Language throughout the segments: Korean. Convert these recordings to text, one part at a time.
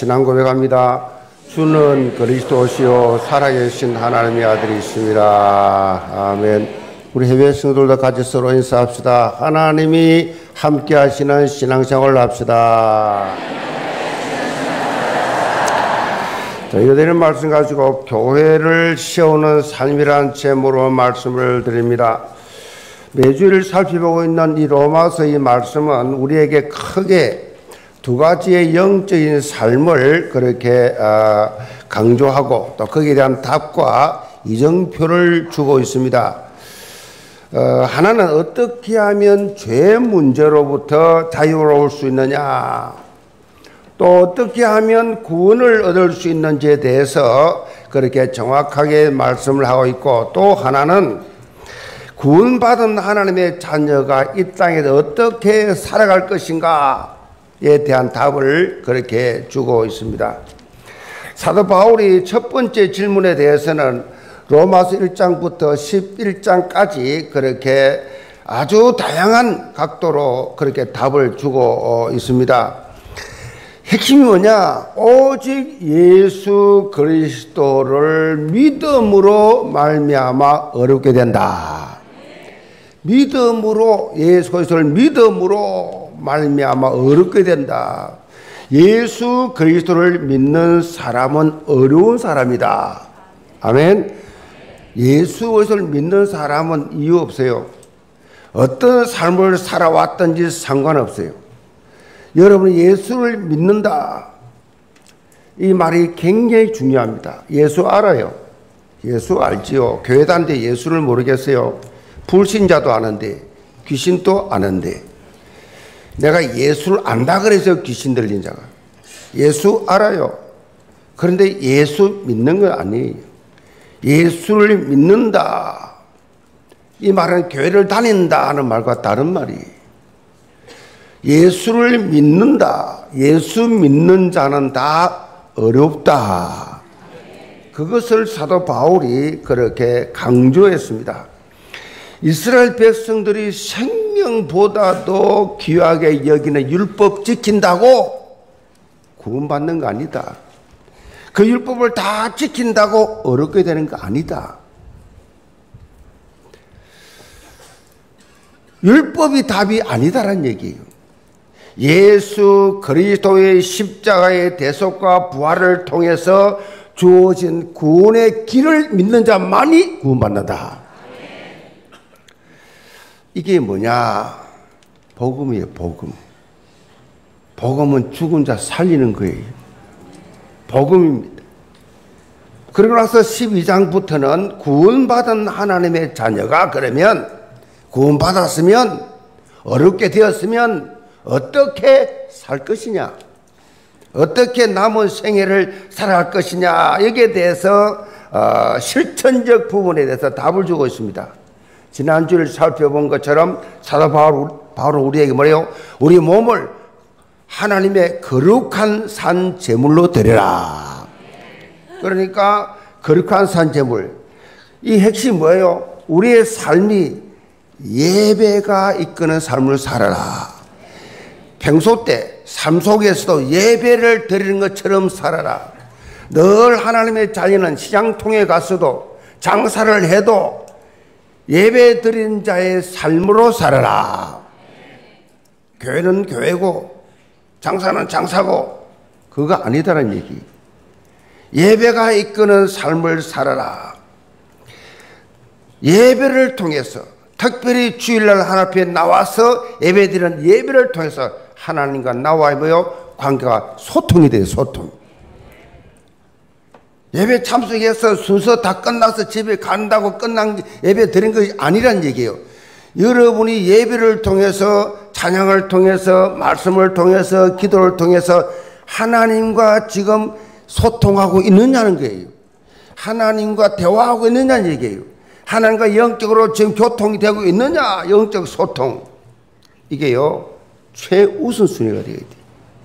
신앙 고백합니다. 주는 그리스도시요 살아계신 하나님의 아들이십니다. 아멘. 우리 해외 성도들도 같이 서로 인사합시다. 하나님이 함께 하시는 신앙생활을 합시다. 저희가 드리는 말씀 가지고 교회를 세우는 삶이란 제목으로 말씀을 드립니다. 매주일 살펴보고 있는 이 로마서의 말씀은 우리에게 크게 두 가지의 영적인 삶을 그렇게 강조하고 또 거기에 대한 답과 이정표를 주고 있습니다. 하나는 어떻게 하면 죄 문제로부터 자유로울 수 있느냐, 또 어떻게 하면 구원을 얻을 수 있는지에 대해서 그렇게 정확하게 말씀을 하고 있고, 또 하나는 구원받은 하나님의 자녀가 이 땅에서 어떻게 살아갈 것인가에 대한 답을 그렇게 주고 있습니다. 사도 바울이 첫 번째 질문에 대해서는 로마서 1장부터 11장까지 그렇게 아주 다양한 각도로 그렇게 답을 주고 있습니다. 핵심이 뭐냐? 오직 예수 그리스도를 믿음으로 말미암아 어렵게 된다. 믿음으로, 예수 그리스도를 믿음으로 말미암아 어렵게 된다. 예수 그리스도를 믿는 사람은 어려운 사람이다. 아멘. 예수 그리스도를 믿는 사람은 이유 없어요. 어떤 삶을 살아왔든지 상관없어요. 여러분이 예수를 믿는다, 이 말이 굉장히 중요합니다. 예수 알아요? 예수 알지요. 교회 다니는데 예수를 모르겠어요? 불신자도 아는데, 귀신도 아는데. 내가 예수를 안다 그래서 귀신 들린 자가. 예수 알아요. 그런데 예수 믿는 건 아니에요. 예수를 믿는다, 이 말은 교회를 다닌다 하는 말과 다른 말이에요. 예수를 믿는다, 예수 믿는 자는 다 어렵다. 그것을 사도 바울이 그렇게 강조했습니다. 이스라엘 백성들이 생명보다도 귀하게 여기는 율법 지킨다고 구원받는 거 아니다. 그 율법을 다 지킨다고 어렵게 되는 거 아니다. 율법이 답이 아니다라는 얘기예요. 예수 그리스도의 십자가의 대속과 부활을 통해서 주어진 구원의 길을 믿는 자만이 구원받는다. 이게 뭐냐? 복음이에요, 복음. 복음은 죽은 자 살리는 거예요. 복음입니다. 그러고 나서 12장부터는 구원받은 하나님의 자녀가 그러면 구원받았으면, 어렵게 되었으면 어떻게 살 것이냐, 어떻게 남은 생애를 살아갈 것이냐, 여기에 대해서 실천적 부분에 대해서 답을 주고 있습니다. 지난주를 살펴본 것처럼 사도 바울은 우리에게 뭐래요? 우리 몸을 하나님의 거룩한 산 제물로 드려라. 그러니까 거룩한 산 제물, 이 핵심이 뭐예요? 우리의 삶이 예배가 이끄는 삶을 살아라. 평소 때 삶 속에서도 예배를 드리는 것처럼 살아라. 늘 하나님의 자녀는 시장통에 가서도 장사를 해도 예배 드리는 자의 삶으로 살아라. 교회는 교회고 장사는 장사고 그거 아니다라는 얘기. 예배가 이끄는 삶을 살아라. 예배를 통해서, 특별히 주일날 하나님 앞에 나와서 예배드리는 예배를 통해서 하나님과 나와의 뭐요? 관계가 소통이 돼요, 소통. 예배 참석해서 순서 다 끝나서 집에 간다고 끝난 예배 드린 것이 아니란 얘기예요. 여러분이 예배를 통해서, 찬양을 통해서, 말씀을 통해서, 기도를 통해서 하나님과 지금 소통하고 있느냐는 거예요. 하나님과 대화하고 있느냐는 얘기예요. 하나님과 영적으로 지금 교통이 되고 있느냐, 영적 소통. 이게요, 최우선순위가 되어야 돼요.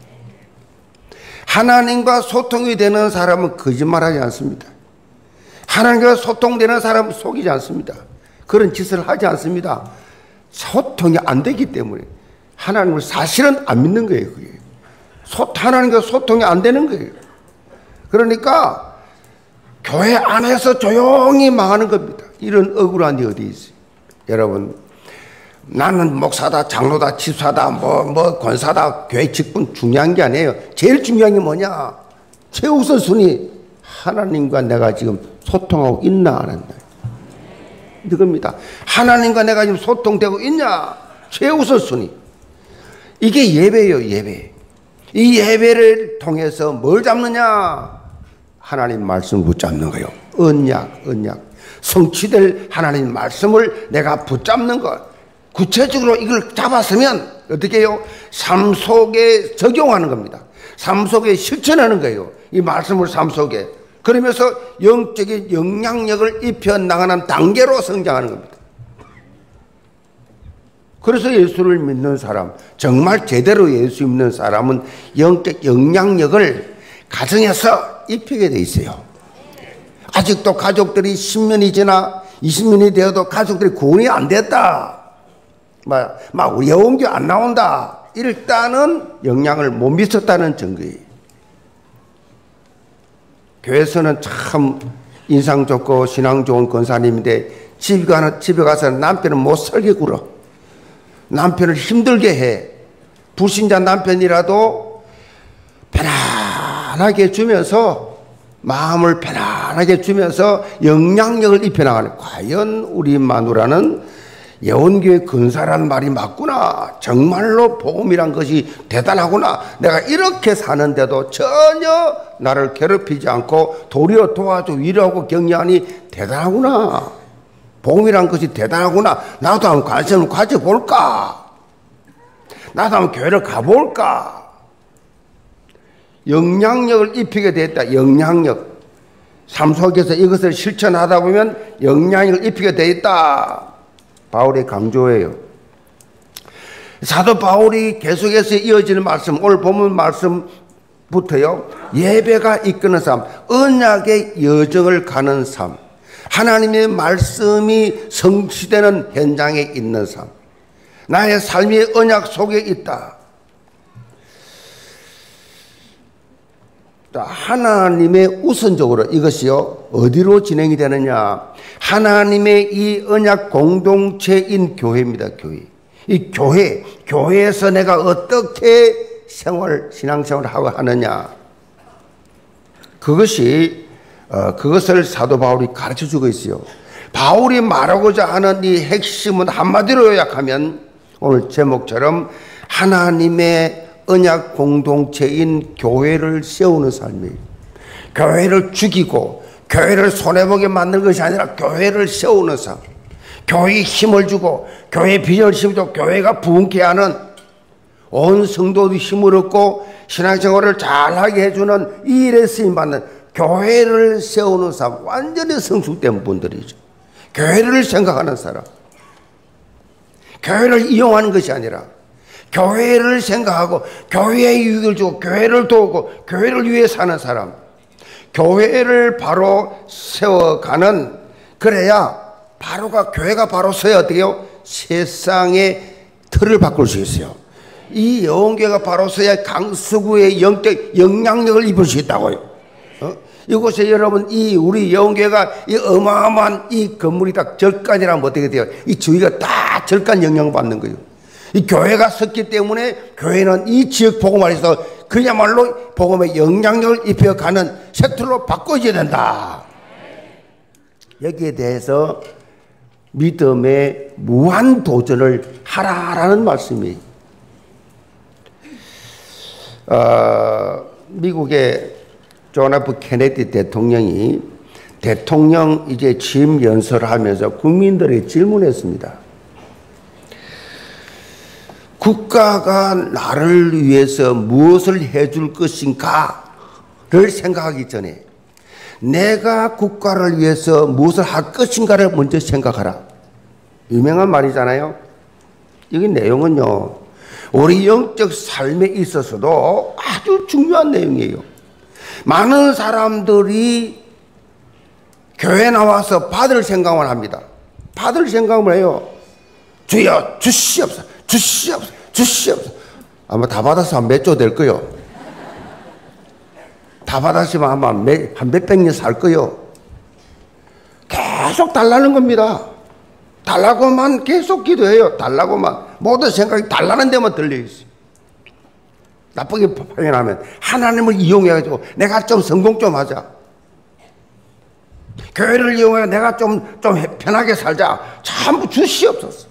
하나님과 소통이 되는 사람은 거짓말하지 않습니다. 하나님과 소통되는 사람은 속이지 않습니다. 그런 짓을 하지 않습니다. 소통이 안 되기 때문에 하나님을 사실은 안 믿는 거예요. 그게. 하나님과 소통이 안 되는 거예요. 그러니까 교회 안에서 조용히 망하는 겁니다. 이런 억울한 일이 어디 있어요. 여러분, 나는 목사다, 장로다, 집사다, 뭐 권사다, 교회 직분 중요한 게 아니에요. 제일 중요한 게 뭐냐? 최우선순위, 하나님과 내가 지금 소통하고 있나 안 한다. 이겁니다. 하나님과 내가 지금 소통되고 있냐? 최우선순위. 이게 예배예요, 예배. 이 예배를 통해서 뭘 잡느냐? 하나님 말씀을 붙잡는 거예요. 언약. 성취될 하나님 말씀을 내가 붙잡는 것. 구체적으로 이걸 잡았으면 어떻게 해요? 삶 속에 적용하는 겁니다. 삶 속에 실천하는 거예요. 이 말씀을 삶 속에. 그러면서 영적인 영향력을 입혀나가는 단계로 성장하는 겁니다. 그래서 예수를 믿는 사람, 정말 제대로 예수 믿는 사람은 영적 영향력을 가정에서 입히게 돼 있어요. 아직도 가족들이 10년이 지나 20년이 되어도 가족들이 구원이 안 됐다. 막 우리 영혼교 안 나온다. 일단은 영향을 못 미쳤다는 증거예요. 교회에서는 참 인상 좋고 신앙 좋은 권사님인데 집에 가서 남편은 못 살게 굴어. 남편을 힘들게 해. 불신자 남편이라도 편안하게 주면서 마음을 편안하게 주면서 영향력을 입혀나가는. 과연 우리 마누라는 예원교회 근사란 말이 맞구나. 정말로 복음이란 것이 대단하구나. 내가 이렇게 사는데도 전혀 나를 괴롭히지 않고 도리어 도와줘 위로하고 격려하니 대단하구나. 복음이란 것이 대단하구나. 나도 한번 관심을 가져볼까. 나도 한번 교회를 가볼까. 영향력을 입히게 됐다. 영향력. 삶 속에서 이것을 실천하다 보면 영향력을 입히게 돼 있다. 바울의 강조예요. 사도 바울이 계속해서 이어지는 말씀, 오늘 본문 말씀부터요. 예배가 이끄는 삶, 언약의 여정을 가는 삶, 하나님의 말씀이 성취되는 현장에 있는 삶, 나의 삶이 언약 속에 있다. 하나님의 우선적으로 이것이요 어디로 진행이 되느냐? 하나님의 이 언약 공동체인 교회입니다. 교회. 이 교회에서 내가 어떻게 신앙생활을 하고 하느냐? 그것을 사도 바울이 가르쳐주고 있어요. 바울이 말하고자 하는 이 핵심은 한마디로 요약하면 오늘 제목처럼 하나님의 언약 공동체인 교회를 세우는 삶이에요. 교회를 죽이고 교회를 손해보게 만드는 것이 아니라 교회를 세우는 삶. 교회에 힘을 주고 교회에 비전을 심어주고 교회가 부흥케 하는 온 성도들이 힘을 얻고 신앙생활을 잘하게 해주는 이 일에 쓰임받는 교회를 세우는 삶. 완전히 성숙된 분들이죠. 교회를 생각하는 사람. 교회를 이용하는 것이 아니라 교회를 생각하고 교회에 유익을 주고 교회를 도우고 교회를 위해 사는 사람. 교회를 바로 세워가는, 그래야 교회가 바로 서야 어떻게 해요? 세상의 틀을 바꿀 수 있어요. 이 영혼교회가 바로 서야 강서구의 영적 영향력을 입을 수 있다고요. 이곳에 여러분, 우리 영혼교회가 이 어마어마한 이 건물이 다 절간이라면 어떻게 돼요? 이 주위가 다 절간 영향을 받는 거예요. 이 교회가 섰기 때문에 교회는 이 지역 복음화에서 그야말로 복음의 영향력을 입혀가는 섹터로 바꿔줘야 된다. 여기에 대해서 믿음의 무한 도전을 하라라는 말씀이에요. 미국의 존 F 케네디 대통령이 대통령 이제 취임 연설을 하면서 국민들에게 질문했습니다. 국가가 나를 위해서 무엇을 해줄 것인가를 생각하기 전에 내가 국가를 위해서 무엇을 할 것인가를 먼저 생각하라. 유명한 말이잖아요. 여기 내용은요, 우리 영적 삶에 있어서도 아주 중요한 내용이에요. 많은 사람들이 교회 나와서 받을 생각만 합니다. 받을 생각을 해요. 주여 주시옵소서, 주시옵소서, 주시옵소서. 아마 다 받아서 한 몇 조 될 거요. 다 받았으면 아마 한 몇백 년 살 거요. 계속 달라는 겁니다. 달라고만 계속 기도해요. 달라고만. 모든 생각이 달라는 데만 들려있어요. 나쁘게 표현하면 하나님을 이용해가지고 내가 좀 성공 좀 하자. 교회를 이용해 내가 좀 편하게 살자. 전부 주시옵소서.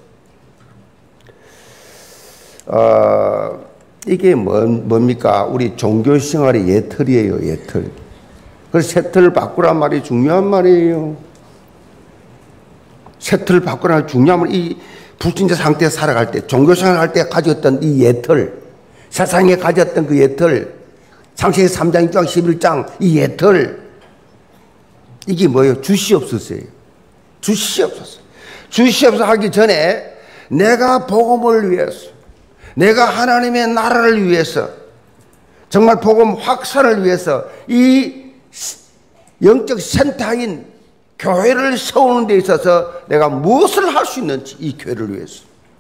이게 뭡니까? 우리 종교 생활의 예틀이에요, 예틀. 그래서 새 틀을 바꾸란 말이 중요한 말이에요. 새 틀을 바꾸란 중요한 말, 이 불신자 상태에 살아갈 때, 종교 생활 할 때 가졌던 이 예틀, 세상에 가졌던 그 예틀, 창세기 3장, 6장, 11장, 이 예틀, 이게 뭐예요? 주시옵소서예요. 주시옵소서. 주시옵소서 하기 전에 내가 복음을 위해서, 내가 하나님의 나라를 위해서, 정말 복음 확산을 위해서 이 영적 센터인 교회를 세우는 데 있어서 내가 무엇을 할 수 있는지, 이 교회를 위해서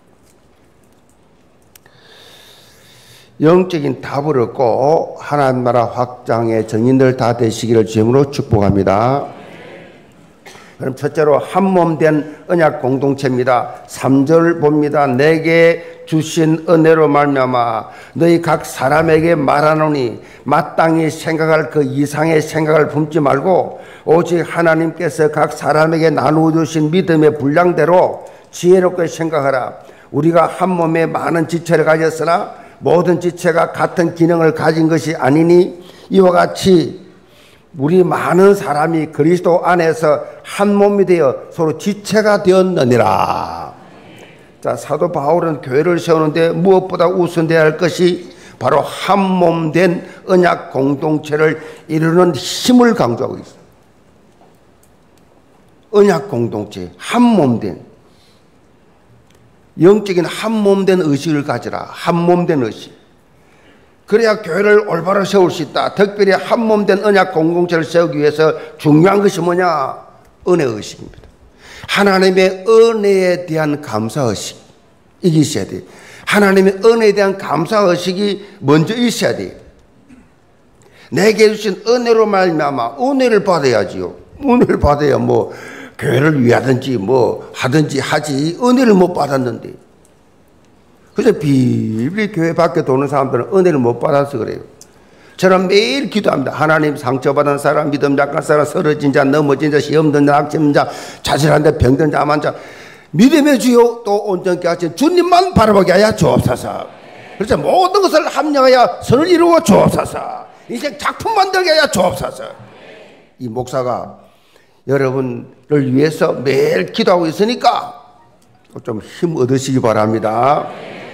영적인 답을 얻고 하나님 나라 확장의 증인들 다 되시기를 주님으로 축복합니다. 그럼 첫째로 한 몸 된 언약 공동체입니다. 3절 봅니다. 내게 주신 은혜로 말미암아 너희 각 사람에게 말하노니 마땅히 생각할 그 이상의 생각을 품지 말고 오직 하나님께서 각 사람에게 나누어 주신 믿음의 분량대로 지혜롭게 생각하라. 우리가 한 몸에 많은 지체를 가졌으나 모든 지체가 같은 기능을 가진 것이 아니니 이와 같이 우리 많은 사람이 그리스도 안에서 한 몸이 되어 서로 지체가 되었느니라. 자, 사도 바울은 교회를 세우는데 무엇보다 우선되어야 할 것이 바로 한 몸 된 언약 공동체를 이루는 힘을 강조하고 있습니다. 언약 공동체, 한 몸 된, 영적인 한 몸 된 의식을 가지라. 한 몸 된 의식. 그래야 교회를 올바로 세울 수 있다. 특별히 한 몸 된 언약 공동체를 세우기 위해서 중요한 것이 뭐냐? 은혜의식입니다. 하나님의 은혜에 대한 감사의식, 이게 있어야 돼요. 하나님의 은혜에 대한 감사의식이 먼저 있어야 돼요. 내게 주신 은혜로 말미암아 은혜를 받아야지요. 은혜를 받아야 뭐 교회를 위하든지 뭐 하든지 하지, 은혜를 못 받았는데. 그래서 비밀 교회 밖에 도는 사람들은 은혜를 못 받아서 그래요. 저는 매일 기도합니다. 하나님, 상처받은 사람, 믿음 약한 사람, 쓰러진 자, 넘어진 자, 시험 든 자, 악취는 자, 자질한 자, 병든 자, 암한 자, 믿음의 주요 또 온전케 하신 주님만 바라보게 하여 주옵소서. 그래서 모든 것을 합력하여 선을 이루어 주옵소서. 인생 작품 만들게 하여 주옵소서. 이 목사가 여러분을 위해서 매일 기도하고 있으니까 좀 힘 얻으시기 바랍니다.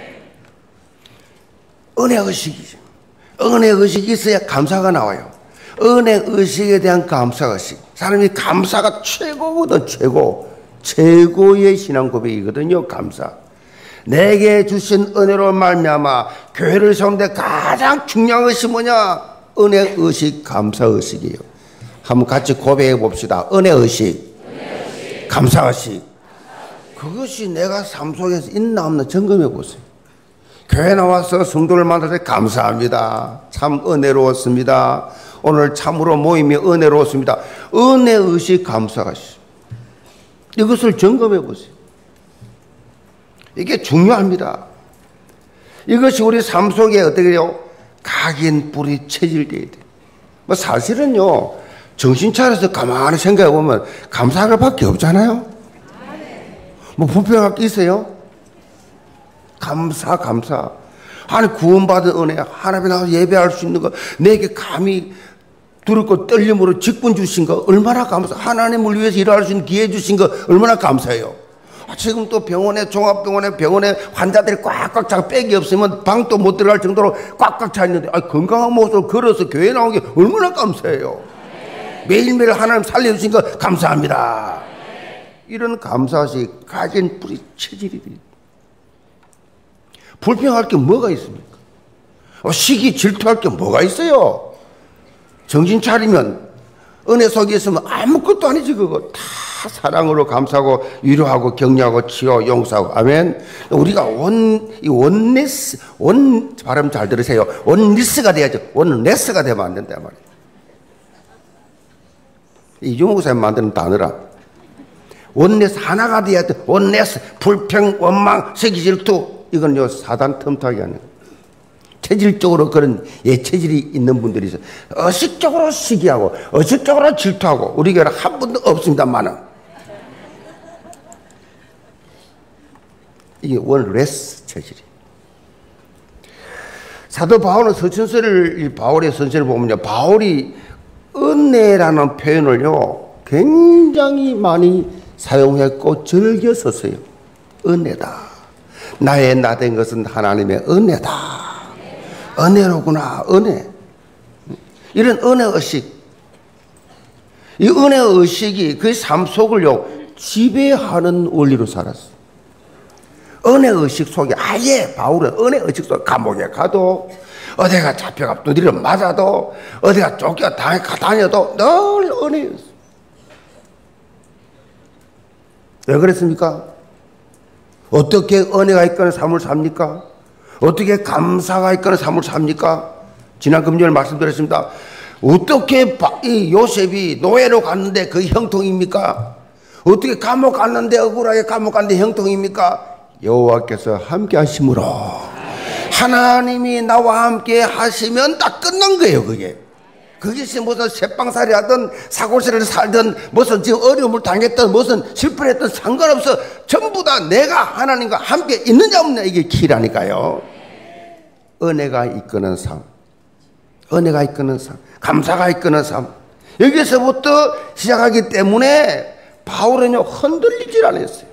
은혜의식이죠. 은혜의식이 있어야 감사가 나와요. 은혜의식에 대한 감사의식. 사람이 감사가 최고거든, 최고의 신앙 고백이거든요. 감사. 내게 주신 은혜로 말미암아 교회를 세우는데 가장 중요한 것이 뭐냐? 은혜의식, 감사의식이에요. 한번 같이 고백해 봅시다. 은혜의식, 감사의식. 그것이 내가 삶 속에서 있나 없나 점검해 보세요. 교회 나와서 성도를 만날 때 감사합니다. 참 은혜로웠습니다. 오늘 참으로 모임이 은혜로웠습니다. 은혜의식, 감사의식. 이것을 점검해 보세요. 이게 중요합니다. 이것이 우리 삶 속에 어떻게 해요? 각인 뿌리 체질되어야 돼. 뭐 사실은요, 정신 차려서 가만히 생각해 보면 감사할 밖에 없잖아요. 뭐 불평할 게 있어요? 감사. 아니, 구원받은 은혜, 하나님 나와서 예배할 수 있는 거, 내게 감히 두렵고 떨림으로 직분 주신 거 얼마나 감사. 하나님을 위해서 일할 수 있는 기회 주신 거 얼마나 감사해요. 지금 또 병원에, 병원에 환자들이 꽉꽉 차, 백이 없으면 방도 못 들어갈 정도로 꽉꽉 차 있는데, 건강한 모습으로 걸어서 교회 나온 게 얼마나 감사해요. 매일매일 하나님 살려주신 거 감사합니다. 이런 감사식 가진 뿌리 체질이 돼요. 불평할 게 뭐가 있습니까? 시기 질투할 게 뭐가 있어요? 정신 차리면, 은혜 속에 있으면 아무것도 아니지. 그거 다 사랑으로 감사하고 위로하고 격려하고 치유 용서하고. 아멘. 우리가 발음 잘 들으세요. 원리스가 돼야죠. 원리스가 되면 안 된단 말이에요. 이종호 목사님 만드는 단어라. 원내스 하나가 돼야 돼. 원내스, 불평, 원망, 세기 질투. 이건 요 사단 틈타기 하는 거예요. 체질적으로 그런 체질이 있는 분들이 있어요. 의식적으로 시기하고, 의식적으로 질투하고, 우리 교회는 한 분도 없습니다만은. 이게 원레스 체질이. 사도 바울은 서천서를, 바울의 선서를 보면요. 바울이 은혜라는 표현을요, 굉장히 많이 사용했고, 즐겨 썼어요. 은혜다. 나의 나 된 것은 하나님의 은혜다. 은혜로구나, 은혜. 이런 은혜 의식. 이 은혜 의식이 그의 삶 속을요, 지배하는 원리로 살았어. 은혜 의식 속에 아예 바울은 은혜 의식 속에 감옥에 가도, 어디가 잡혀가 두드려 맞아도, 어디가 쫓겨 다녀도 늘 은혜였어. 왜 그랬습니까? 어떻게 은혜가 있거나 삶을 삽니까? 어떻게 감사가 있거나 삶을 삽니까? 지난 금요일 말씀드렸습니다. 어떻게 이 요셉이 노예로 갔는데 그 형통입니까? 어떻게 감옥 갔는데 억울하게 감옥 갔는데 형통입니까? 여호와께서 함께 하심으로 하나님이 나와 함께 하시면 딱 끝난 거예요. 그게 무슨 쇠빵살이 하든 사고세를 살든 무슨 지금 어려움을 당했든 무슨 실패를 했든 상관없어. 전부 다 내가 하나님과 함께 있느냐 없느냐 이게 키라니까요. 은혜가 이끄는 삶, 은혜가 이끄는 삶, 감사가 이끄는 삶, 여기서부터 시작하기 때문에 바울은요 흔들리질 않았어요.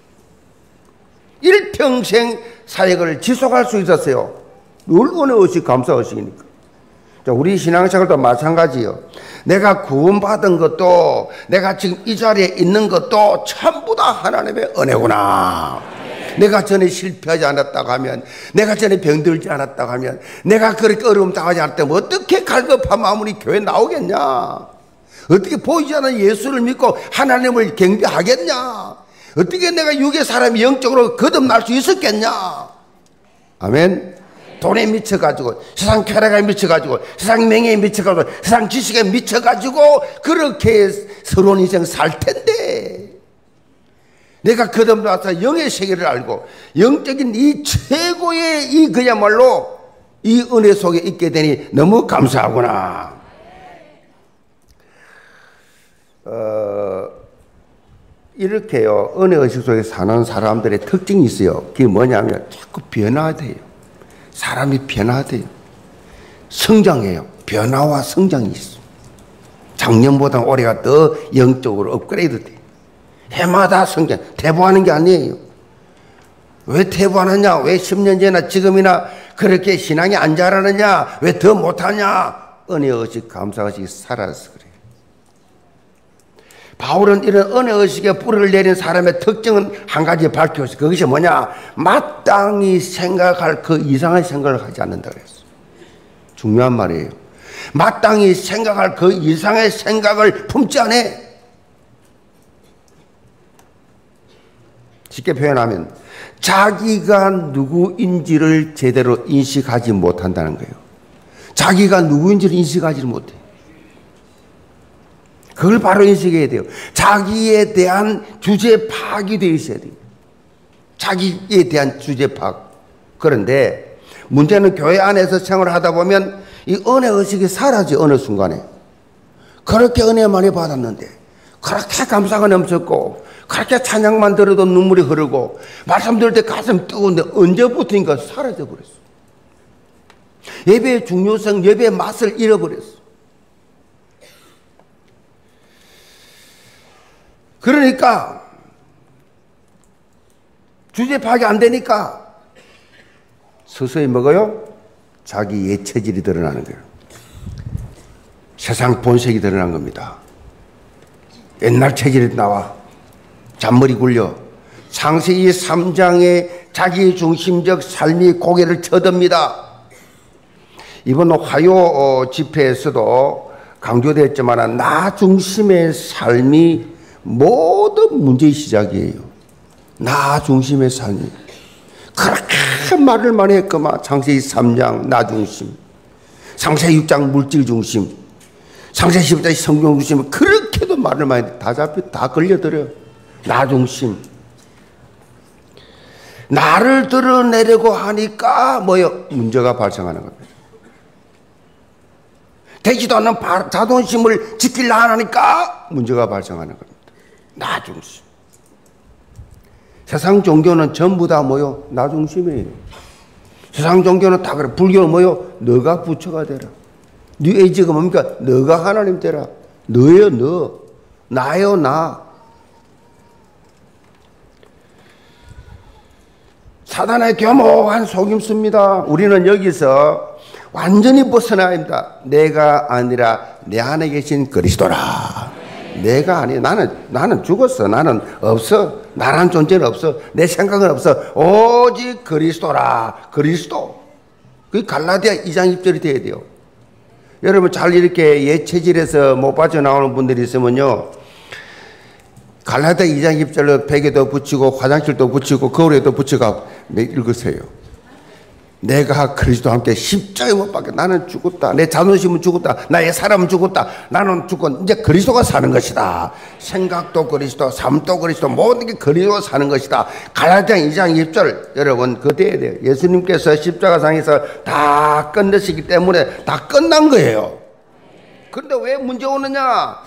일평생 사역을 지속할 수 있었어요. 늘 은혜의식 감사의식이니까. 우리 신앙생활도 마찬가지예요. 내가 구원받은 것도, 내가 지금 이 자리에 있는 것도 전부 다 하나님의 은혜구나. 내가 전에 실패하지 않았다고 하면, 내가 전에 병들지 않았다고 하면, 내가 그렇게 어려움 당하지 않았다면 어떻게 갈급한 마음으로 교회 나오겠냐? 어떻게 보이지 않는 예수를 믿고 하나님을 경배하겠냐? 어떻게 내가 육의 사람이 영적으로 거듭날 수 있었겠냐? 아멘. 돈에 미쳐가지고, 세상 쾌락에 미쳐가지고, 세상 명예에 미쳐가지고, 세상 지식에 미쳐가지고 그렇게 서러운 인생 살 텐데, 내가 거듭나서 영의 세계를 알고 영적인 이 최고의 이 그야말로 이 은혜 속에 있게 되니 너무 감사하구나. 이렇게요, 은혜의식 속에 사는 사람들의 특징이 있어요. 그게 뭐냐면 자꾸 변화돼요. 사람이 변화돼요. 성장해요. 변화와 성장이 있어. 작년보다 올해가 더 영적으로 업그레이드 돼요. 해마다 성장, 퇴보하는 게 아니에요. 왜 퇴보하느냐? 왜 10년 전이나 지금이나 그렇게 신앙이 안 자라느냐? 왜 더 못하냐? 은혜의식, 감사의식이 살아서 그래요. 바울은 이런 은혜의식에 뿌리를 내린 사람의 특징은 한 가지 밝혔어요. 그것이 뭐냐? 마땅히 생각할 그 이상의 생각을 하지 않는다 그랬어요. 중요한 말이에요. 마땅히 생각할 그 이상의 생각을 품지 않아. 쉽게 표현하면 자기가 누구인지를 제대로 인식하지 못한다는 거예요. 자기가 누구인지를 인식하지 못해. 그걸 바로 인식해야 돼요. 자기에 대한 주제 파악이 되어 있어야 돼요. 자기에 대한 주제 파악. 그런데 문제는 교회 안에서 생활을 하다 보면 이 은혜의식이 사라져. 어느 순간에 그렇게 은혜 많이 받았는데, 그렇게 감사가 넘쳤고, 그렇게 찬양만 들어도 눈물이 흐르고, 말씀 들을 때 가슴 뜨거운데 언제부터인가 사라져 버렸어. 예배의 중요성, 예배의 맛을 잃어버렸어. 그러니까 주제 파악이 안 되니까 서서히 먹어요. 자기 예체질이 드러나는 거예요. 세상 본색이 드러난 겁니다. 옛날 체질이 나와. 잔머리 굴려. 창세기 3장에 자기 중심적 삶이 고개를 쳐듭니다. 이번 화요 집회에서도 강조됐지만 나 중심의 삶이 모든 문제의 시작이에요. 나 중심의 삶이. 그렇게 말을 많이 했구만. 창세기 3장 나 중심, 창세기 6장 물질 중심, 창세기 10장 성경 중심, 그렇게도 말을 많이 다 걸려들어요. 나 중심. 나를 드러내려고 하니까 뭐요? 문제가 발생하는 겁니다. 되지도 않는 자존심을 지키려 하니까 문제가 발생하는 겁니다. 나 중심. 세상 종교는 전부 다 뭐요? 나 중심이에요. 세상 종교는 다 그래. 불교는 뭐요? 너가 부처가 되라. 뉴에이지가 뭡니까? 너가 하나님 되라. 너요, 너. 나요, 나. 사단의 교묘한 속임수입니다. 우리는 여기서 완전히 벗어나야 합니다. 내가 아니라 내 안에 계신 그리스도라. 내가 아니야. 나는 죽었어. 나는 없어. 나란 존재는 없어. 내 생각은 없어. 오직 그리스도라. 그리스도. 그게 갈라디아 2장 1절이 돼야 돼요. 여러분 잘 이렇게 예체질에서 못 빠져나오는 분들이 있으면요. 갈라디아 2장 1절로 베개도 붙이고 화장실도 붙이고 거울에도 붙여가 읽으세요. 내가 그리스도와 함께 십자가에 못 박혀 나는 죽었다. 내 자존심은 죽었다. 나의 사람은 죽었다. 나는 죽고 이제 그리스도가 사는 것이다. 생각도 그리스도, 삶도 그리스도, 모든 게 그리스도가 사는 것이다. 갈라디아 2장 1절 여러분 그대에 대해 예수님께서 십자가상에서 다 끝내시기 때문에 다 끝난 거예요. 그런데 왜 문제 오느냐?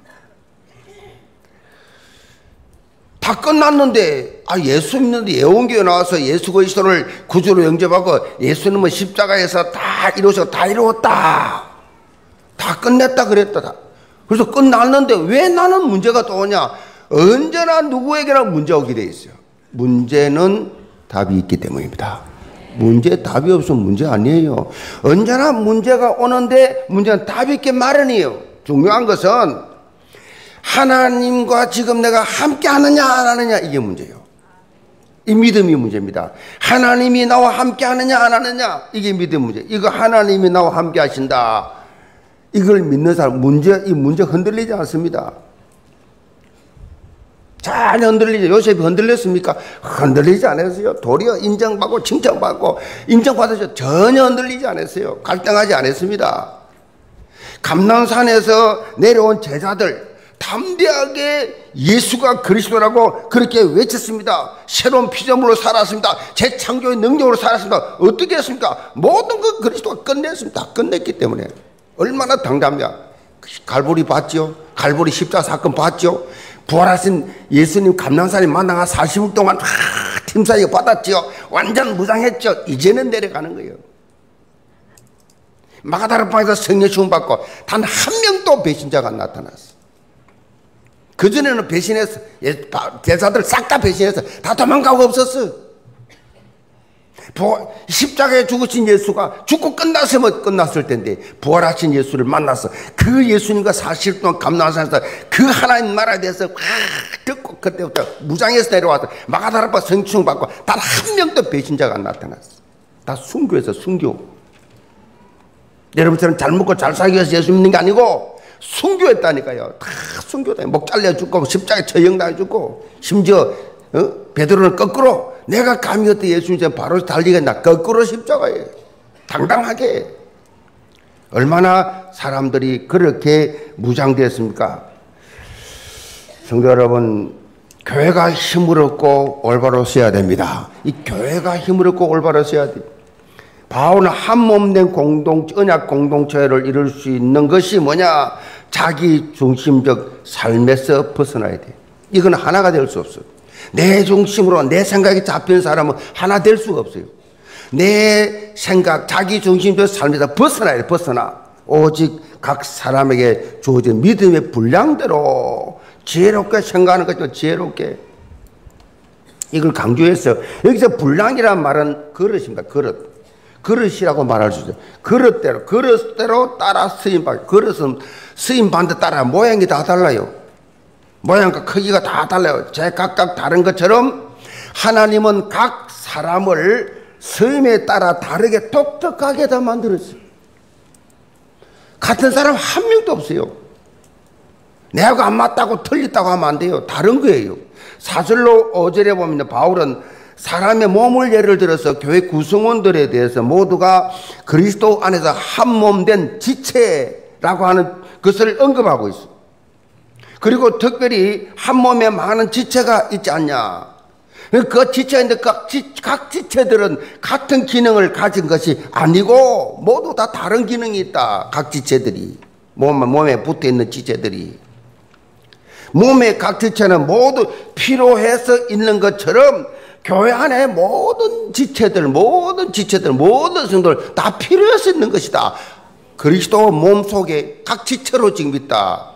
다 끝났는데 예수 믿는데 예언교회 나와서 예수 그리스도를 구주로 영접하고 예수님은 십자가에서 다 이루어서 다 이루었다. 다 끝냈다 그랬다. 그래서 끝났는데 왜 나는 문제가 또 오냐? 언제나 누구에게나 문제가 오게 돼 있어요. 문제는 답이 있기 때문입니다. 문제에 답이 없으면 문제 아니에요. 언제나 문제가 오는데 문제는 답이 있게 마련이에요. 중요한 것은 하나님과 지금 내가 함께 하느냐 안 하느냐 이게 문제예요. 이 믿음이 문제입니다. 하나님이 나와 함께 하느냐 안 하느냐 이게 믿음 문제. 이거 하나님이 나와 함께 하신다. 이걸 믿는 사람 이 문제 흔들리지 않습니다. 잘 흔들리죠. 요셉이 흔들렸습니까? 흔들리지 않았어요. 도리어 인정받고 칭찬받고 인정받아서 전혀 흔들리지 않았어요. 갈등하지 않았습니다. 감난산에서 내려온 제자들 담대하게 예수가 그리스도라고 그렇게 외쳤습니다. 새로운 피조물로 살았습니다. 재창조의 능력으로 살았습니다. 어떻게 했습니까? 모든 그 그리스도가 끝냈습니다. 다 끝냈기 때문에 얼마나 당담이야. 갈보리 봤죠? 갈보리 십자가 사건 봤죠? 부활하신 예수님 감난산에 만나가 40일 동안 팀사이가 받았죠? 완전 무장했죠? 이제는 내려가는 거예요. 마가다라방에서 성령 충만 받고 단 한 명도 배신자가 나타났어. 그전에는 배신해서 제자들 싹 다 배신해서 다 도망가고 없었어. 십자가에 죽으신 예수가 죽고 끝났으면 끝났을 텐데 부활하신 예수를 만나서 그 예수님과 40일 동안 감난산에서 그 하나님 나라에 대해서 듣고 그때부터 무장해서 내려와서 마가다라파 성충 받고 단 한 명도 배신자가 안 나타났어. 다 순교해서 순교. 여러분처럼 잘 먹고 잘 살기 위해서 예수 믿는 게 아니고 순교했다니까요. 다 순교다. 목 잘려 죽고 십자가에 처형당해 죽고 심지어 베드로는 거꾸로 내가 감히 어때 예수님 바로 달리겠나 거꾸로 십자가에 당당하게. 얼마나 사람들이 그렇게 무장되었습니까? 성도 여러분, 교회가 힘을 얻고 올바로 서야 됩니다. 이 교회가 힘을 얻고 올바로 서야 돼요. 바울은 한 몸된 언약 공동체를 이룰 수 있는 것이 뭐냐? 자기 중심적 삶에서 벗어나야 돼. 이건 하나가 될 수 없어요. 내 중심으로 내 생각이 잡힌 사람은 하나 될 수가 없어요. 내 생각, 자기 중심적 삶에서 벗어나야 돼. 벗어나. 오직 각 사람에게 주어진 믿음의 분량대로 지혜롭게 생각하는 거죠. 지혜롭게. 이걸 강조해서 여기서 분량이란 말은 그릇입니다. 그릇. 그릇이라고 말할 수 있어요. 그릇대로 따라 쓰임받고. 그릇은 쓰임받는 따라 모양이 다 달라요. 모양과 크기가 다 달라요. 각각 다른 것처럼 하나님은 각 사람을 쓰임에 따라 다르게 독특하게 다 만들었어요. 같은 사람 한 명도 없어요. 내하고 안 맞다고 틀렸다고 하면 안 돼요. 다른 거예요. 사절로 5절에 보면 바울은 사람의 몸을 예를 들어서 교회 구성원들에 대해서 모두가 그리스도 안에서 한 몸 된 지체라고 하는 것을 언급하고 있어요. 그리고 특별히 한 몸에 많은 지체가 있지 않냐. 그 지체인데 각 지체들은 같은 기능을 가진 것이 아니고 모두 다 다른 기능이 있다. 각 지체들이 몸에 붙어있는 지체들이, 몸의 각 지체는 모두 필요해서 있는 것처럼 교회 안에 모든 지체들, 모든 성도들 다 필요해서 있는 것이다. 그리스도 몸 속에 각 지체로 지금 있다.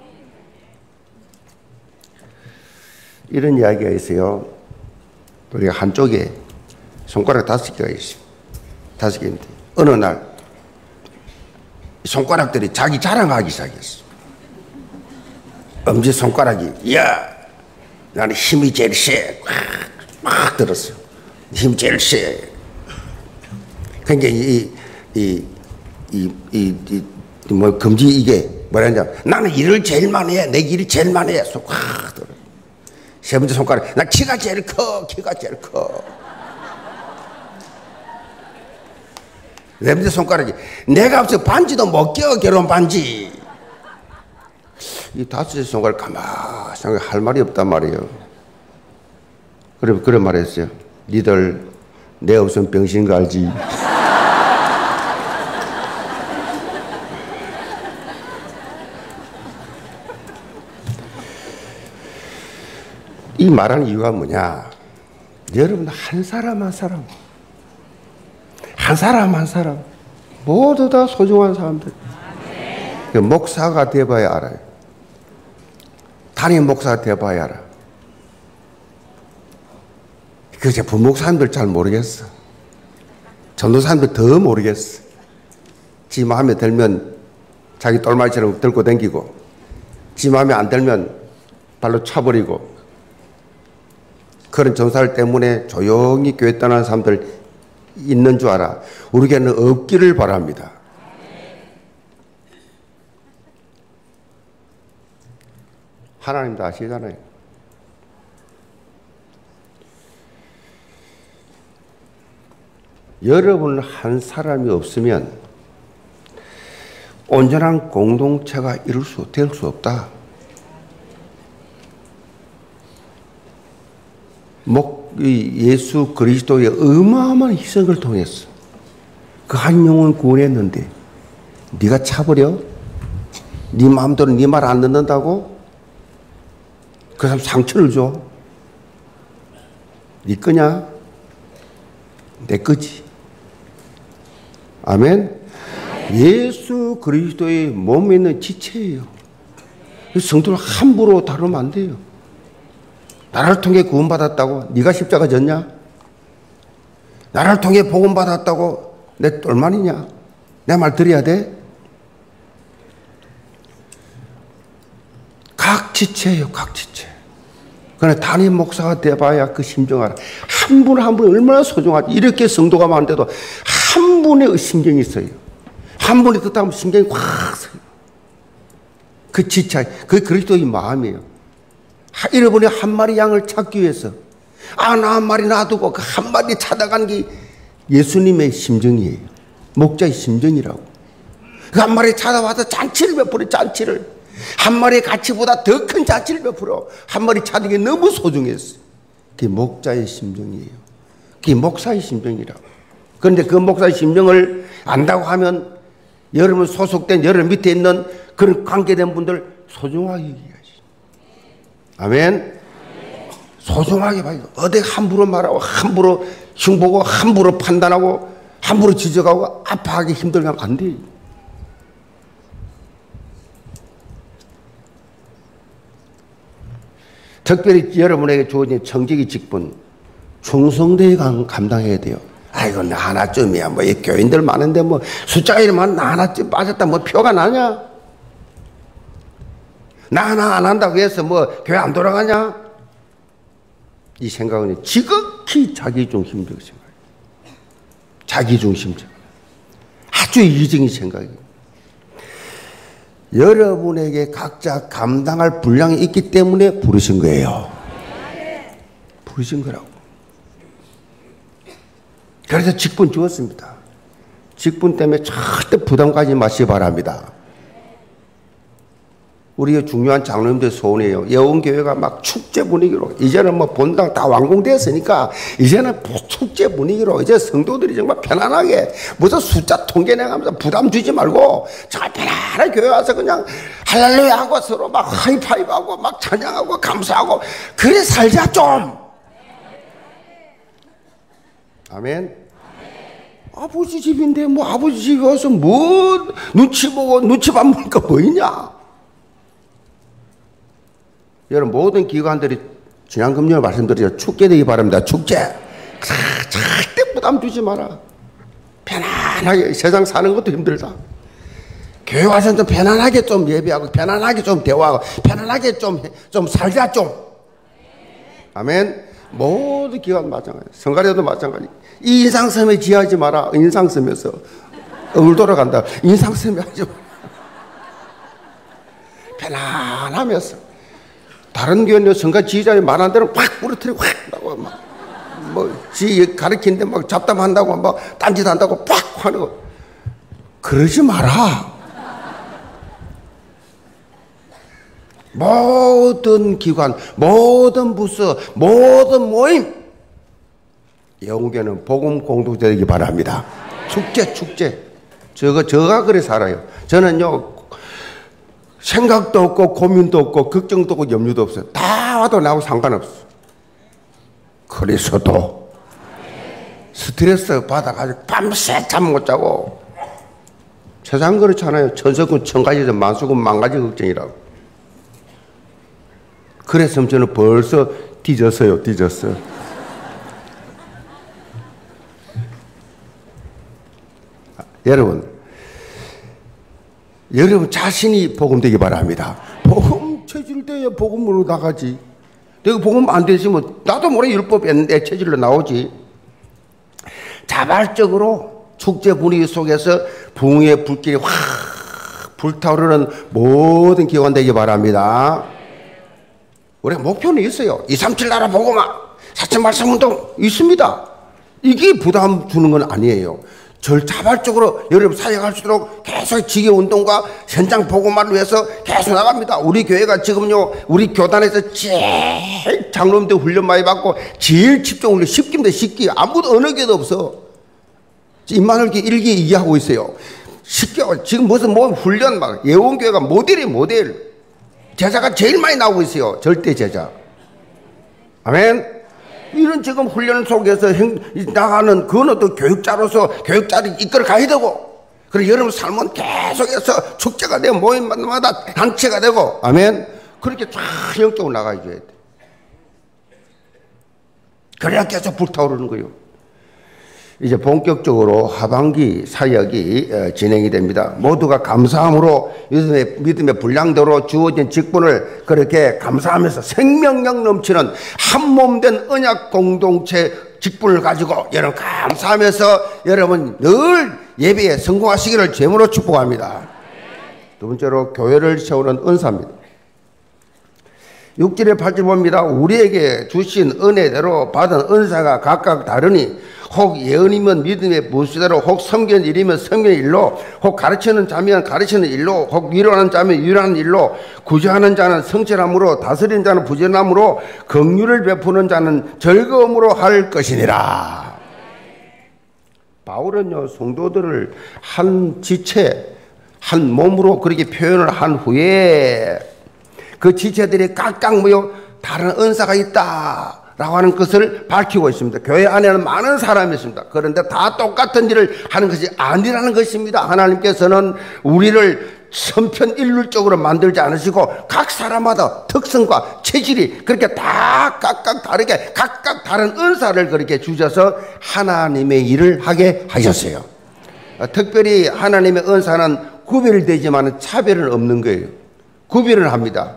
이런 이야기가 있어요. 우리가 한쪽에 손가락 5개가 있어요. 5개인데 어느 날 손가락들이 자기 자랑하기 시작했어. 엄지손가락이, 야, 나는 힘이 제일 세. 막 들었어요. 힘이 제일 세. 굉장히 금지 이게 뭐라냐, 나는 일을 제일 많이 해. 내 일이 제일 많이 해. 확 들어. 세 번째 손가락, 나 키가 제일 커. 네 번째 손가락이, 내가 없어 반지도 못 껴. 결혼 반지. 이 5째 손가락 가만히 생각해 할 말이 없단 말이에요. 그런 말 했어요. 니들 내 없으면 병신 거 알지? 이 말하는 이유가 뭐냐? 여러분 한 사람 모두 다 소중한 사람들. 목사가 돼봐야 알아요. 담임 목사가 돼봐야 알아. 그저 부목사님들 잘 모르겠어. 전도사님들 더 모르겠어. 지 마음에 들면 자기 똘마이처럼 들고 다니고, 지 마음에 안 들면 발로 차버리고, 그런 전사들 때문에 조용히 교회 떠나는 사람들 있는 줄 알아. 우리 교회는 없기를 바랍니다. 하나님도 아시잖아요. 여러분 한 사람이 없으면 온전한 공동체가 될 수 없다. 예수 그리스도의 어마어마한 희생을 통해서 그 한 영혼 구원했는데 네가 차버려? 네 마음대로 네 말 안 듣는다고? 그 사람 상처를 줘? 네 거냐? 내 거지. 아멘. 예수 그리스도의 몸에 있는 지체예요. 성도를 함부로 다루면 안 돼요. 나를 통해 구원받았다고 네가 십자가 졌냐? 나를 통해 복음받았다고 내 똘만이냐? 내 말 들어야 돼? 각 지체예요, 각 지체. 그러나 담임 목사가 돼봐야 그 심정 알아. 한 분 한 분이 얼마나 소중하지. 이렇게 성도가 많은데도 한 분의 심정이 있어요. 한 분이 듣다 보면 심정이 확 서요. 그 지체, 그 그리스도의 마음이에요. 잃어버린 한 마리 양을 찾기 위해서 나 한 마리 놔두고 그 한 마리 찾아간 게 예수님의 심정이에요. 목자의 심정이라고. 그 한 마리 찾아와서 잔치를 베풀어. 잔치를 한 마리의 가치보다 더 큰 잔치를 베풀어. 한 마리 찾은 게 너무 소중했어요. 그게 목자의 심정이에요. 그게 목사의 심정이라고. 그런데 그 목사의 심정을 안다고 하면 여러분 소속된 여러분 밑에 있는 그런 관계된 분들 소중하게 얘기하지. 아멘. 소중하게 봐요. 어디 함부로 말하고 함부로 흉보고 함부로 판단하고 함부로 지적하고 아파하기 힘들게 하면 안 돼. 특별히 여러분에게 주어진 청지기 직분, 충성되게 감당해야 돼요. 아이고 나 하나쯤이야. 뭐 이 교인들 많은데 뭐 숫자가 이러면 나 하나쯤 빠졌다 뭐 표가 나냐? 나 하나 안 한다고 해서 뭐 교회 안 돌아가냐? 이 생각은 지극히 자기중심적 생각이에요. 자기중심적. 아주 이기적인 생각이에요. 여러분에게 각자 감당할 분량이 있기 때문에 부르신 거예요. 부르신 거라고. 그래서 직분 주었습니다. 직분 때문에 절대 부담 가지 마시기 바랍니다. 우리 중요한 장로님들 소원이에요. 예원교회가 막 축제 분위기로, 이제는 뭐 본당 다 완공됐으니까 이제는 축제 분위기로 이제 성도들이 정말 편안하게 무슨 숫자 통계 내가면서 부담 주지 말고 정말 편안하게 교회 와서 그냥 할렐루야 하고 서로 막 하이파이브 하고 막 찬양하고 감사하고 그래 살자 좀. 아멘. 아버지 집인데 뭐 아버지 집에 와서 뭐 눈치 보고 눈치 밥 먹을까 뭐 있냐. 여러분 모든 기관들이 지난 금요일 말씀드렸죠. 축제 되기 바랍니다. 축제. 절대 부담 주지 마라. 편안하게 세상 사는 것도 힘들다. 교회 와서 좀 편안하게 좀 예배하고 편안하게 좀 대화하고 편안하게 좀 살자 좀. 아멘. 모든 기관 마찬가지. 성가대도 마찬가지. 이 인상섬에 지하지 마라. 인상섬에서 을 돌아간다. 인상섬에 하지 마라. 편안하면서. 다른 교회는 성가 지휘자의 말한 대로 확 부러뜨리고 확 하고 지 가르치는데 막 잡담한다고 막 딴짓한다고 팍 하는 거 그러지 마라. 모든 기관, 모든 부서, 모든 모임 영계는 복음 공동체 되기 바랍니다. 축제. 저가 그래 살아요. 저는요. 생각도 없고 고민도 없고 걱정도 없고 염려도 없어요. 다 와도 나하고 상관없어. 그래서도 스트레스 받아가지고 밤새 잠 못 자고. 세상 그렇잖아요. 천석군 천가지에서 만수군 만가지 걱정이라고. 그래서 저는 벌써 뒤졌어요. 여러분 자신이 복음 되기 바랍니다. 복음 체질돼야 복음으로 나가지. 내가 복음 안 되시면 나도 모르게 율법 내 체질로 나오지. 자발적으로 축제 분위기 속에서 붕의 불길이 확 불타오르는 모든 기관 되기 바랍니다. 우리가 목표는 있어요. 237 나라 복음화 사천 말씀운동 있습니다. 이게 부담 주는 건 아니에요. 자발적으로 여러분 사역할 수 있도록 계속 지교운동과 현장 복음화를 위해서 계속 나갑니다. 우리 교회가 지금요 우리 교단에서 제일 장로님들 훈련 많이 받고 제일 집중 훈련 10기입니다. 10기 아무도 어느 교회도 없어. 임마누엘 일기 이기하고 있어요. 10개월 지금 무슨 뭐 훈련 막 예원교회가 모델이 모델 제자가 제일 많이 나오고 있어요. 절대 제자. 아멘. 이런 지금 훈련 속에서 나가는 그거는 또 교육자를 이끌어 가야 되고, 그리고 여러분 삶은 계속해서 축제가 되고 모임마다 단체가 되고, 아멘. 그렇게 쫙 영적으로 나가야 돼. 그래야 계속 불타오르는 거예요. 이제 본격적으로 하반기 사역이 진행이 됩니다. 모두가 감사함으로 믿음의 분량대로 주어진 직분을 그렇게 감사하면서 생명력 넘치는 한몸된 언약 공동체 직분을 가지고 여러분 감사하면서 여러분 늘 예배에 성공하시기를 제물로 축복합니다. 두 번째로 교회를 세우는 은사입니다. 6절에 8절 봅니다. 우리에게 주신 은혜대로 받은 은사가 각각 다르니 혹 예언이면 믿음의 무수대로, 혹 섬기는 일이면 섬기는 일로, 혹 가르치는 자면 가르치는 일로, 혹 위로하는 자면 위로하는 일로, 구제하는 자는 성실함으로, 다스리는 자는 부지런함으로, 긍휼을 베푸는 자는 즐거움으로 할 것이니라. 바울은요 성도들을 한 지체, 한 몸으로 그렇게 표현을 한 후에 그 지체들이 각각 모여 다른 은사가 있다 라고 하는 것을 밝히고 있습니다. 교회 안에는 많은 사람이 있습니다. 그런데 다 똑같은 일을 하는 것이 아니라는 것입니다. 하나님께서는 우리를 선편일률적으로 만들지 않으시고 각 사람마다 특성과 체질이 그렇게 다 각각 다르게 각각 다른 은사를 그렇게 주셔서 하나님의 일을 하게 하셨어요. 특별히 하나님의 은사는 구별되지만 차별은 없는 거예요. 구별을 합니다.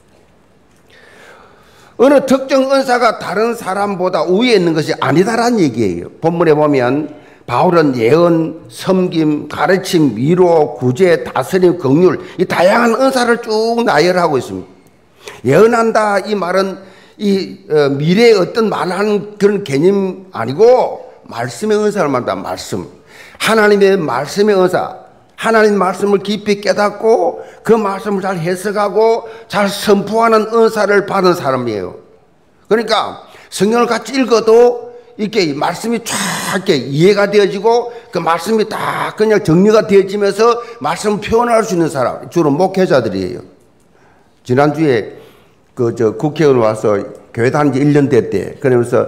어느 특정 은사가 다른 사람보다 우위에 있는 것이 아니다라는 얘기예요. 본문에 보면 바울은 예언, 섬김, 가르침, 위로, 구제, 다스림, 긍휼 이 다양한 은사를 쭉 나열하고 있습니다. 예언한다 이 말은 미래의 어떤 말하는 그런 개념 아니고 말씀의 은사를 말한다. 말씀. 하나님의 말씀의 은사. 하나님 말씀을 깊이 깨닫고 그 말씀을 잘 해석하고 잘 선포하는 은사를 받은 사람이에요. 그러니까 성경을 같이 읽어도 이렇게 말씀이 쫙 이렇게 이해가 되어지고 그 말씀이 다 그냥 정리가 되어지면서 말씀을 표현할 수 있는 사람, 주로 목회자들이에요. 지난주에 국회의원 와서 교회 다닌 지 1년 됐대. 그러면서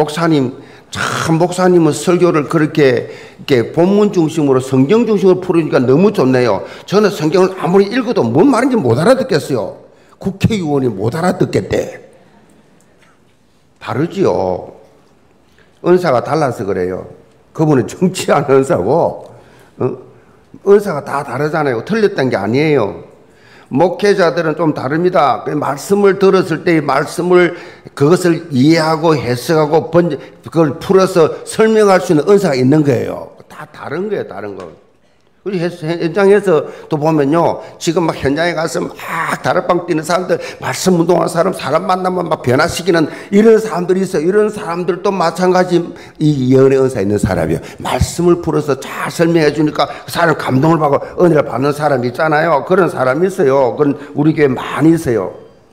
목사님은 설교를 그렇게 본문 중심으로 성경 중심으로 풀으니까 너무 좋네요. 저는 성경을 아무리 읽어도 뭔 말인지 못 알아듣겠어요. 국회의원이 못 알아듣겠대. 다르지요. 은사가 달라서 그래요. 그분은 정치하는 은사고, 은사가 다 다르잖아요. 틀렸던 게 아니에요. 목회자들은 좀 다릅니다. 말씀을 들었을 때 그것을 이해하고 해석하고 그걸 풀어서 설명할 수 있는 은사가 있는 거예요. 다 다른 거예요, 다른 거. 우리 현장에서 또 보면요, 지금 막 현장에 가서 막 다락방 뛰는 사람들, 말씀 운동하는 사람 만나면 막 변화시키는 이런 사람들이 있어요. 이런 사람들도 마찬가지 이 예언의 은사 있는 사람이에요. 말씀을 풀어서 잘 설명해 주니까 그 사람 감동을 받고 은혜를 받는 사람이 있잖아요. 그런 사람이 있어요. 그건 우리 교회에 많이 있어요.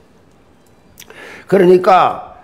그러니까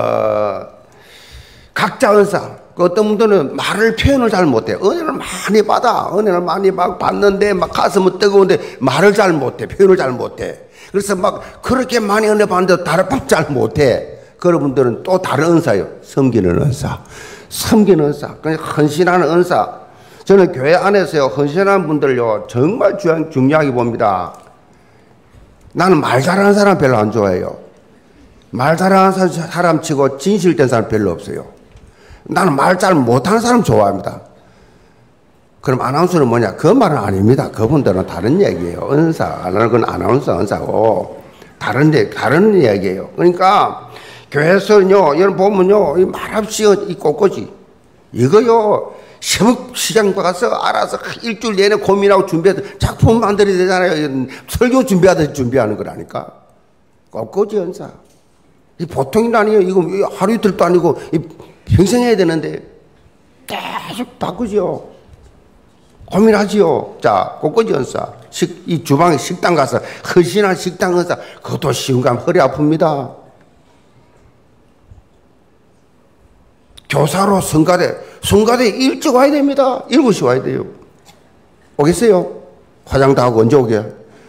각자 은사. 어떤 분들은 표현을 잘 못해요. 은혜를 많이 받는데 막 가슴은 뜨거운데 말을 잘 못해. 표현을 잘 못해. 그래서 막 그렇게 많이 은혜 받는데 다락방 잘 못해. 그런 분들은 또 다른 은사예요. 섬기는 은사. 그냥 헌신하는 은사. 저는 교회 안에서요, 헌신하는 분들요, 정말 중요하게 봅니다. 나는 말 잘하는 사람 별로 안 좋아해요. 말 잘하는 사람 치고 진실된 사람 별로 없어요. 나는 말 잘 못하는 사람 좋아합니다. 그럼 아나운서는 뭐냐? 그 말은 아닙니다. 그분들은 다른 얘기예요. 은사. 그건 아나운서 은사고 다른 얘기예요. 그러니까 교회에서는요, 여러분 보면요, 이 말없이 이 꽃꽂이 이거요, 시장 가서 알아서 일주일 내내 고민하고 준비해서 작품 만들어야 되잖아요. 설교 준비하듯이 준비하는 거라니까. 꽃꽂이 은사. 이 보통이 아니에요. 이거 하루 이틀도 아니고 평생 해야 되는데 계속 바꾸지요. 고민하지요. 자, 꽃꽂이 은사. 이 주방에 식당 가서 헌신한 식당 은사. 그것도 쉬운 거 허리 아픕니다. 교사로 성가대 일찍 와야 됩니다. 7시 와야 돼요. 오겠어요? 화장 다 하고 언제 오게?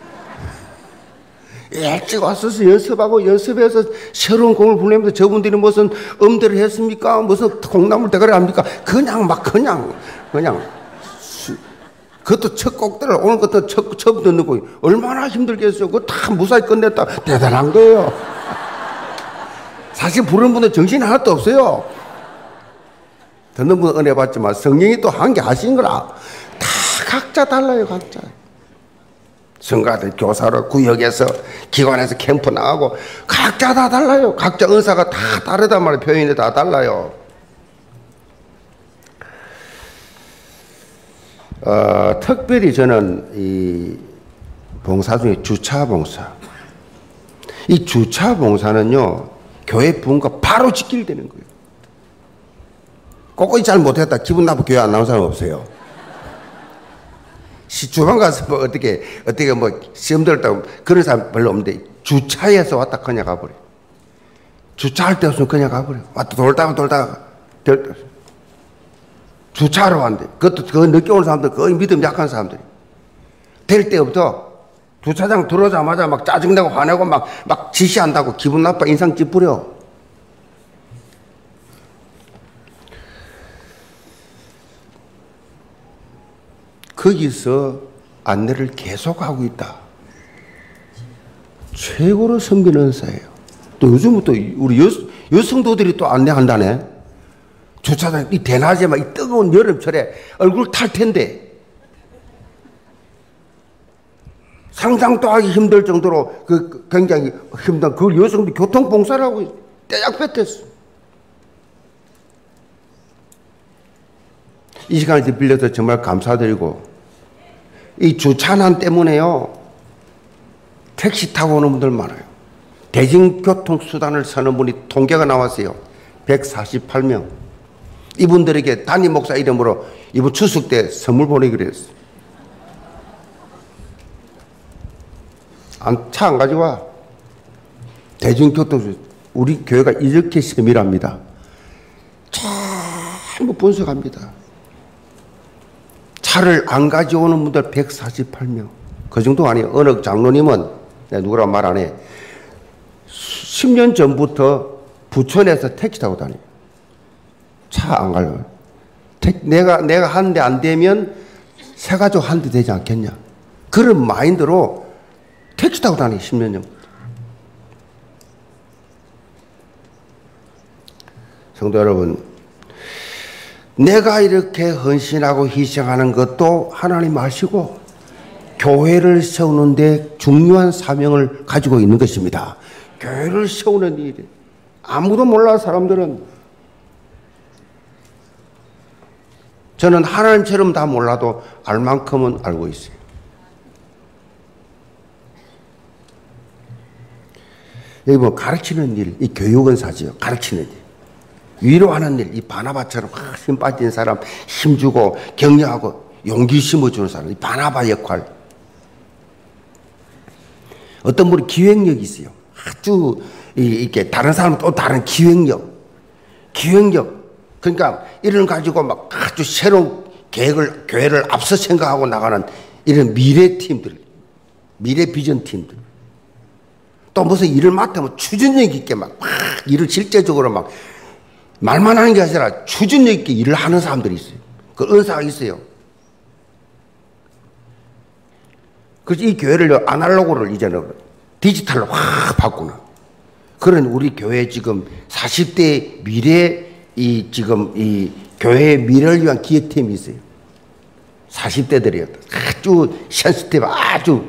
일찍 왔어서 연습해서 새로운 곡을 부르면서 저분들이 무슨 음대를 했습니까? 무슨 콩나물 대가리 합니까? 그냥 그것도 첫 곡들을 오늘 것도 처음부터 넣고 얼마나 힘들겠어요. 그거 다 무사히 끝냈다. 대단한 거예요. 사실 부르는 분들 정신이 하나도 없어요. 듣는 분은 은혜 받지만 성령이 또 한 개 하신 거라. 다 각자 달라요, 각자. 성가대, 교사로, 구역에서, 기관에서 캠프 나가고, 각자 다 달라요. 각자 은사가 다 다르단 말이에요. 표현이 다 달라요. 특별히 저는 이 봉사 중에 주차 봉사. 이 주차 봉사는요, 교회 부흥과 바로 직결되는 거예요. 꼬꼬이 잘 못했다. 기분 나쁘게 교회 안 나온 사람 없어요. 주방 가서 뭐 어떻게 뭐 시험 들었다고 그런 사람 별로 없는데 주차에서 왔다 그냥 가버려. 주차할 때 없으면 그냥 가버려. 왔다 돌다가 주차하러 왔는데 그거 늦게 오는 사람들 거의 믿음 약한 사람들이 될 때부터 주차장 들어오자마자 막 짜증내고 화내고 막 지시한다고 기분 나빠 인상 찌푸려. 거기서 안내를 계속하고 있다. 최고로 섬기는 은사예요. 또 요즘은 또 우리 여성도들이 또 안내한다네. 주차장 이 대낮에 막 이 뜨거운 여름철에 얼굴 탈 텐데 상상도 하기 힘들 정도로 굉장히 힘든 그 여성도 교통봉사라고 떼약 뱉었어. 이 시간을 빌려서 정말 감사드리고 이 주차난 때문에요 택시 타고 오는 분들 많아요. 대중교통수단을 쓰는 분이 통계가 나왔어요. 148명. 이분들에게 담임 목사 이름으로 이번 추석 때 선물 보내기로 했어요. 차 안 가지고 와. 대중교통, 우리 교회가 이렇게 세밀합니다. 전부 분석합니다. 차를 안 가져오는 분들 148명. 그 정도 아니에요. 어느 장로님은, 누구라고 말 안 해. 10년 전부터 부천에서 택시 타고 다녀요. 차 안 가려고. 내가 한 대 안 되면 새 가족 한 대 되지 않겠냐. 그런 마인드로 택시 타고 다녀요. 10년 전부터. 성도 여러분, 내가 이렇게 헌신하고 희생하는 것도 하나님 아시고 교회를 세우는데 중요한 사명을 가지고 있는 것입니다. 교회를 세우는 일이 아무도 몰라. 사람들은. 저는 하나님처럼 다 몰라도 알 만큼은 알고 있어요. 여기 뭐 가르치는 일, 이 교육은사지요. 가르치는 일. 위로하는 일, 이 바나바처럼 힘 빠진 사람 힘주고 격려하고 용기 심어주는 사람, 이 바나바 역할. 어떤 분이 기획력이 있어요. 아주 이렇게 다른 사람은 또 다른 기획력. 그러니까 이런 가지고 막 아주 새로운 계획을, 교회를 앞서 생각하고 나가는 이런 미래 팀들, 미래 비전 팀들. 또 무슨 일을 맡으면 추진력 있게 막 일을 실제적으로 막 말만 하는 게 아니라 추진력 있게 일을 하는 사람들이 있어요. 그 은사가 있어요. 그래서 이 교회를 아날로그를 이제는 디지털로 확 바꾸는 그런 우리 교회 지금 40대 미래 지금 이 교회의 미래를 위한 기획팀이 있어요. 40대들이요. 아주 센시티브, 아주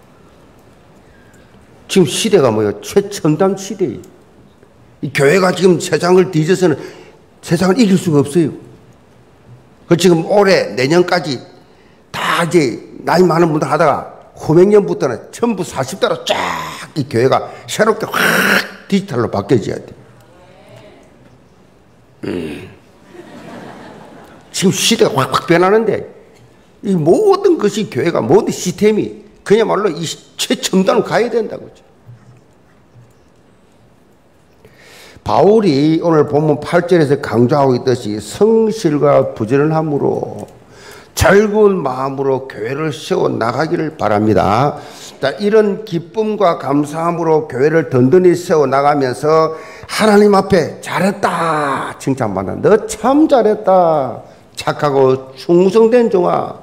지금 시대가 뭐예요? 최첨단 시대예요. 이 교회가 지금 세상을 뒤져서는 세상을 이길 수가 없어요. 그 지금 올해 내년까지 다 이제 나이 많은 분들 하다가 후명년부터는 전부 40대로 쫙 이 교회가 새롭게 확 디지털로 바뀌어져야 돼. 지금 시대가 확 변하는데 이 모든 것이 교회가 모든 시스템이 그야말로 이 최첨단으로 가야 된다고. 바울이 오늘 본문 8절에서 강조하고 있듯이 성실과 부지런함으로 즐거운 마음으로 교회를 세워 나가기를 바랍니다. 자, 이런 기쁨과 감사함으로 교회를 든든히 세워 나가면서 하나님 앞에 잘했다 칭찬받는, 너 참 잘했다, 착하고 충성된 종아,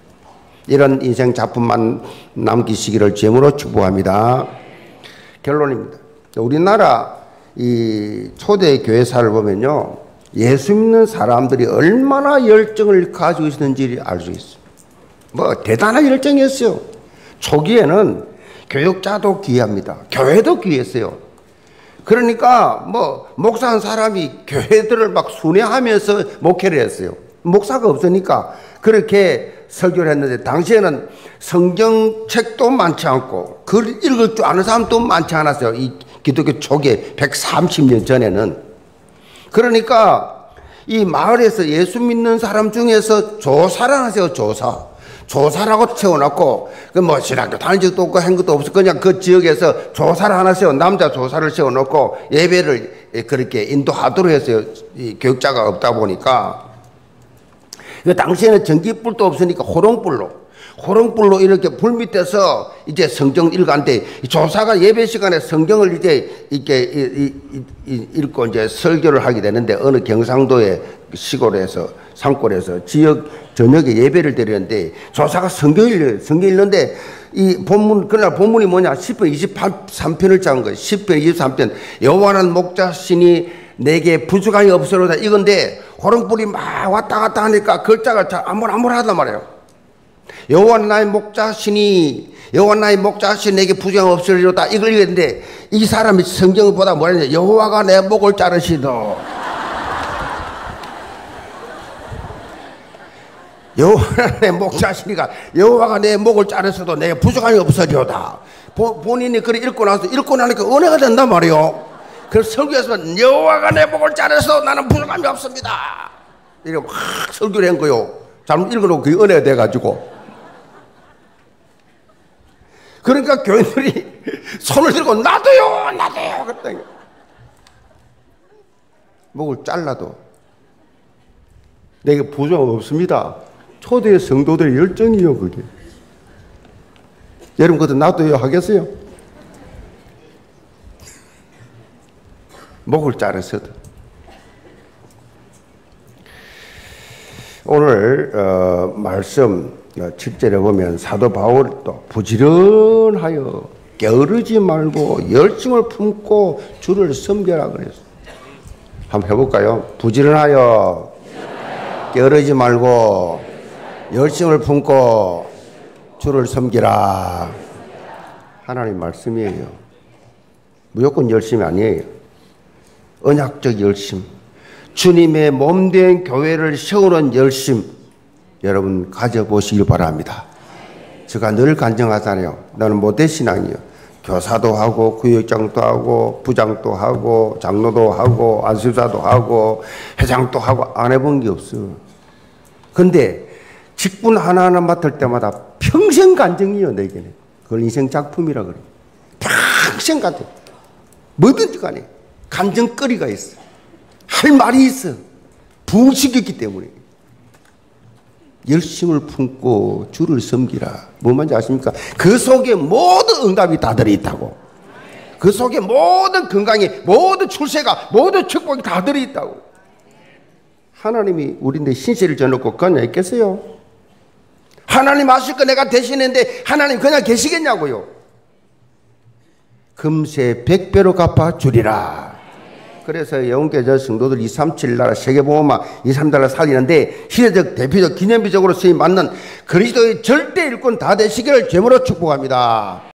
이런 인생 작품만 남기시기를 제물로 축복합니다. 결론입니다. 우리나라 이 초대 교회사를 보면요, 예수 믿는 사람들이 얼마나 열정을 가지고 있었는지 알 수 있어요. 뭐 대단한 열정이었어요. 초기에는 교육자도 귀합니다. 교회도 귀했어요. 그러니까 뭐 목사한 사람이 교회들을 막 순회하면서 목회를 했어요. 목사가 없으니까 그렇게 설교를 했는데, 당시에는 성경책도 많지 않고 글 읽을 줄 아는 사람도 많지 않았어요. 이 기독교 초기에 130년 전에는. 그러니까 이 마을에서 예수 믿는 사람 중에서 조사를 하세요. 조사라고 세워놨고, 그 뭐 신학교 다닌 적도 없고 한 것도 없어. 그냥 그 지역에서 조사를 하나 남자 조사를 세워놓고 예배를 그렇게 인도하도록 했어요. 이 교육자가 없다 보니까. 그 당시에는 전기불도 없으니까 호롱불로 이렇게 불 밑에서 이제 성경 읽었는데, 조사가 예배 시간에 성경을 이제 이렇게 읽고 이제 설교를 하게 되는데, 어느 경상도의 시골에서 산골에서 지역 저녁에 예배를 드리는데 조사가 성경 읽는데, 이 본문, 그날 본문이 뭐냐, 10편 23편을 잡은 거예요. 10편 23편. 여호와는 목자신이 내게 부족함이 없으로다, 이건데 호롱불이 막 왔다 갔다 하니까 글자가 잘 암울하단 말이에요. 여호와 나의 목자신이 내게 부족함이 없으리로다, 이걸 읽었는데 이 사람이 성경을 보다 뭐라 했냐, 여호와가 내 목을 자르시도. 여호와가 내 목자시니까 여호와가 내 목을 자르셔도 내게 부족함이 없으리로다. 본인이 그걸 읽고 나니까 은혜가 된단 말이에요. 그래서 설교에서 여호와가 내 목을 자르셔도 나는 부족함이 없습니다, 이렇게 막 설교를 한 거요. 잘못 읽어놓고 그게 은혜가 돼가지고. 그러니까 교인들이 손을 들고 나도요, 나도요 그랬더니 목을 잘라도 내게 부정 없습니다. 초대 성도들의 열정이요 그게. 여러분 그것도 나도요 하겠어요? 목을 자르서도. 오늘 말씀 7절에 보면 사도 바울도 부지런하여 게으르지 말고 열심을 품고 주를 섬겨라 그랬어요. 한번 해볼까요? 부지런하여 게으르지 말고 열심을 품고 주를 섬기라. 하나님 말씀이에요. 무조건 열심이 아니에요. 언약적 열심, 주님의 몸된 교회를 세우는 열심, 여러분 가져보시길 바랍니다. 제가 늘 간증하잖아요. 나는 모태신앙이요. 교사도 하고 구역장도 하고 부장도 하고 장로도 하고 안수사도 하고 회장도 하고 안 해본 게 없어. 근데 직분 하나하나 맡을 때마다 평생 간증이요 내게는. 그걸 인생 작품이라 그래요. 평생 간증. 뭐든지 간에 간증거리가 있어. 할 말이 있어. 부흥시켰기 때문에. 열심을 품고 주를 섬기라. 뭐 말인지 아십니까? 그 속에 모든 응답이 다 들어있다고. 그 속에 모든 건강이, 모든 출세가, 모든 축복이 다 들어있다고. 하나님이 우리인데 신세를 져놓고 그냥 있겠어요? 하나님 아실 거 내가 대신했는데 하나님 그냥 계시겠냐고요? 금세 100배로 갚아주리라. 그래서 영계전 성도들 237 나라 세계보험만 2-3달러 살리는데 시대적 대표적 기념비적으로 쓰임 맞는 그리스도의 절대 일꾼 다 되시기를 제물로 축복합니다.